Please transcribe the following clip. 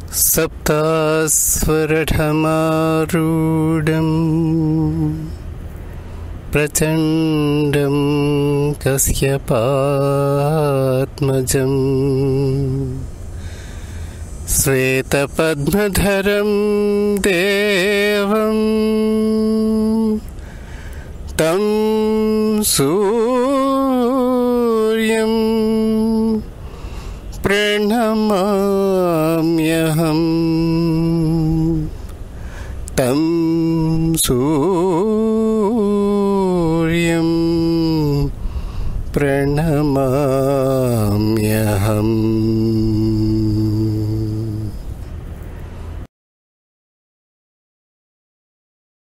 सप्तास्वरठमारूढं प्रचण्डं कश्यपात्मजं श्वेतपद्मधरं देवं तं सूर्यं प्रणमाम्यहम् तं सूर्यं प्रणमाम्यहम्।